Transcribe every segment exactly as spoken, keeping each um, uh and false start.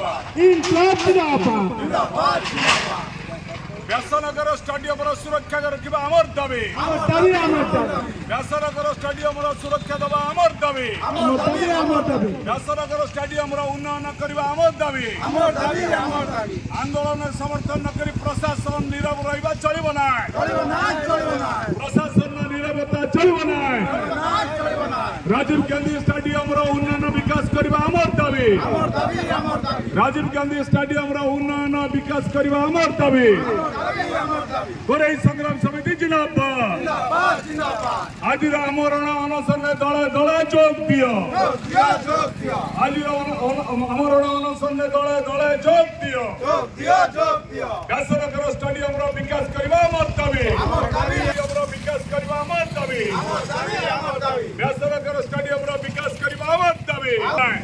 Vyasnagar stadium सुरक्षा रखा आमर दाबी व्यासनगर स्टेडियम सुरक्षा दबा आमर दाबी व्यासनगर स्टेडियम उन्नयन करने आमर दाबी आंदोलन समर्थन न करी प्रशासन नीरव रहा चलो ना प्रशासन नीरवता चलो ना राजीव गांधी स्टेडियम उन्नयन विकास करने आमर दाबी राजीव गांधी स्टेडियम उन्नयन विकास करने आमर दाबी गोरेई संग्राम समिति जिंदाबाद आज आमरण अनशन दले दले जोग दियो आज आमरण अनशन दले दले जोग दियो व्यासनगर स्टेडियम विकास करने आमर दाबी विकास करने आमर दाबी व्यासनगर स्टेडियम विकास करने आमर दाबी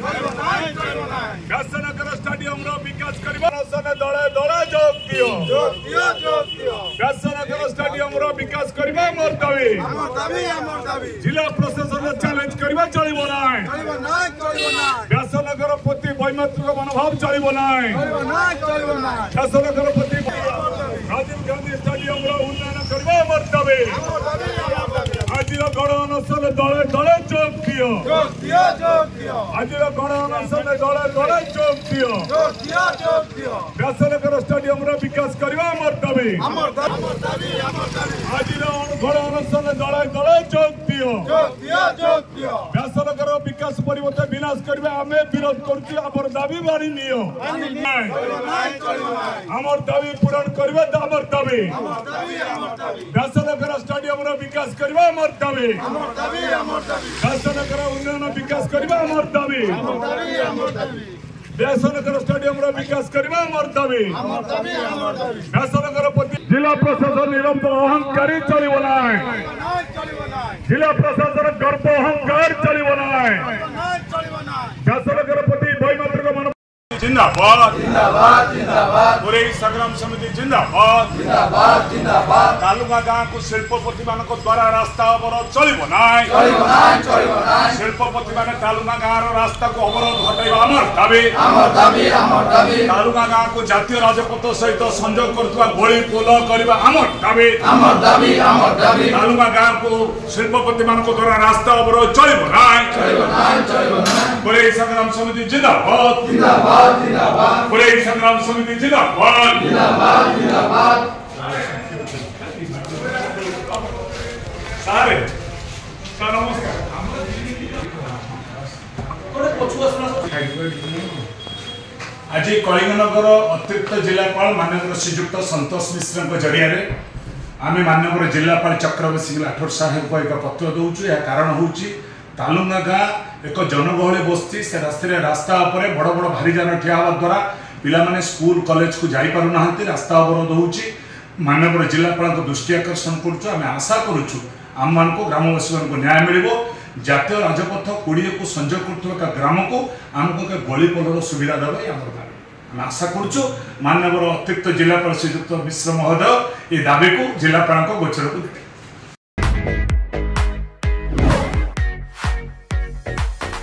व्यासनगर स्टेडियम विकास करने अनशन दले दले जोग दियो व्यासनगर स्टेडियम विकास करने आमर दाबी जिला प्रशासन चैलेंज करवा चलो ना व्यासनगर प्रति वैमत्रिक मनोभाव चलो ना व्यासनगर प्रति राजीव गांधी स्टेडियम उन्नयन करवा आमर दाबी आज गण अनशन दले दले जोग दियो आज गण अनशन दले दले जोग दियो व्यासनगर स्टेडियम विकास करवा आमर दाबी आज गण अनशन दले दले जोग दियो व्यासनगर विकास परिवर्तन विनाश करबे आमे विरोध करछि आमर दाबी मानि नियो आमर दाबी पूरण करबे आमर दाबी व्यासनगर स्टेडियम विकास करबे आमर दाबी व्यासनगर उन्नयन विकास करबे आमर दाबी व्यासनगर स्टेडियम विकास करबे आमर दाबी व्यासनगर जिला प्रशासन निरंतर अहंकारी चलो ना जिला प्रशासन गर्व अहंकार चलो ना व्यासनगर प्रति वैमत्रिक मन जिंदाबाद जिंदाबाद जिंदाबाद गोरेई संग्राम समिति जिंदाबाद जिंदाबाद जिंदाबाद तालुका गाँव को शिल्पपति मान द्वारा रास्ता अवरोध चलो ना शिल्पपति मान तालुका गाँव रास्ता को अवरोध हटाइबा आमर दाबी तालुका गाँव को जातीय राजपथ सहित संजोग करथुवा गोली पोल करबा आमर दाबी तालुका गाँव को शिल्पपति मान द्वारा रास्ता अवरोध चलो ना गोरेई संग्राम समिति जिंदाबाद जिंदाबाद गोरेई संग्राम समिति जिंदाबाद जिंदाबाद जिंदाबाद सारे सर नमस्कार आज कलिंगनगर अतिरिक्त जिलापाल माननीय श्रीजुक्त संतोष मिश्र जरिया आम माननीय जिलापाल चक्रवर्ती राठौर साहेब को एक पत्र दौचु या कारण हूँ तालुंगा गाँ एक जनगहली बस्ती से रास्ते रास्ता बड़ बड़ भारी जान ठिया हवा द्वारा पिला माने स्कूल कॉलेज को जाई पारु नाहंती रास्ता अवरोध होउची माननीय जिलापाल दृष्टि आकर्षण करुचु आम आशा करुचु आम मान को ग्रामवासी को न्याय मिलिबो जातीय राजपथ कोड़े को संजोग कर ग्राम को आमको गली पोलर सुविधा देवे आम आम आशा करुचु माननीय अतिरिक्त जिलापाल श्रीजुक्त मिश्र महोदय ये दाबी को जिलापाल गोचर को